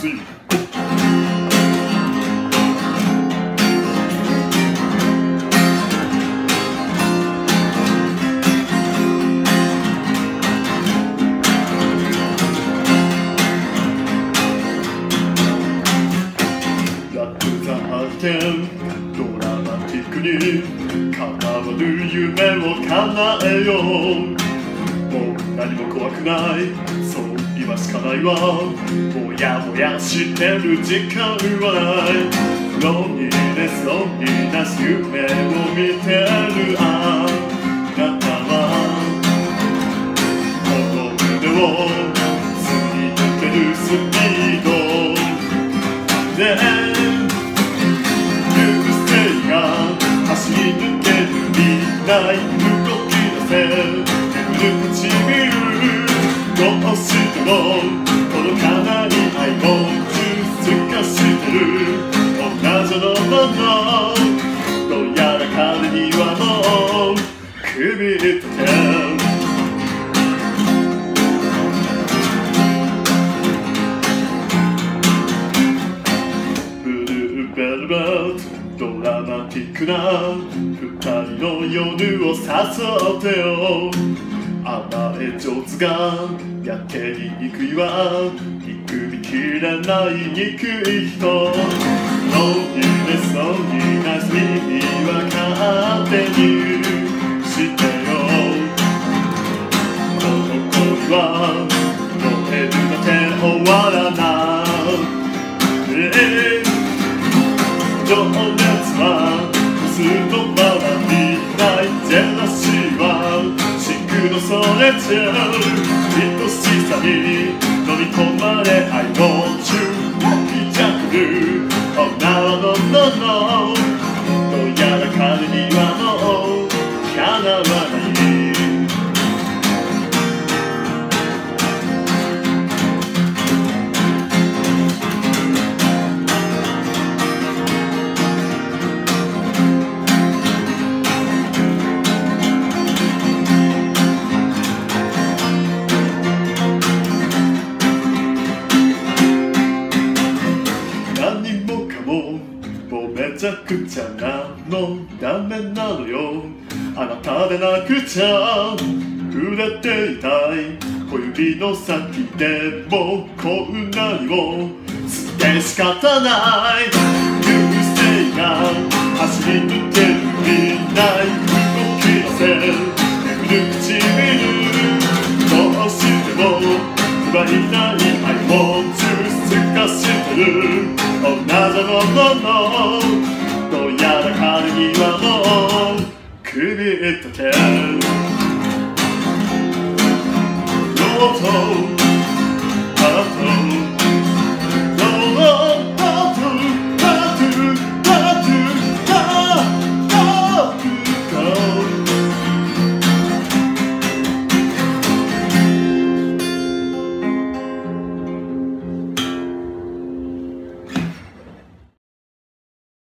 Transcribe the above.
3ドラマティックに叶わぬ夢を叶えよう。もう何も怖くない、そう今しかないわ。もやもやしてる時間はない。ロンリネスロンリなし夢を見てるあなたは、この胸を突き抜けるスピードで走り抜ける未来動き出せ眠る唇どうしても届かない愛を通過してる同じのどうやら彼にはもう首に立てブルーベルベットドラマティックな二人の夜を誘ってよ。甘え上手がやけに憎いわ。憎みきれない憎い人。ロンリネスロンリなスには勝手にしてよ。この恋は燃えるだけ終わらない。情熱は薄のまま見ないジェラシーはシンクのそれじゃ愛しさに飲み込まれ愛の中にジャングル Oh no no no no どうやら彼にはもう叶わないめちゃくちゃなのダメなのよ。あなたでなくちゃ触れていたい小指の先でもこんなにも好きで仕方ない流星が走り抜ける未来動き出せ眠る唇どうしても奪えない愛を通過してる同じのどうやら彼にはもう首立て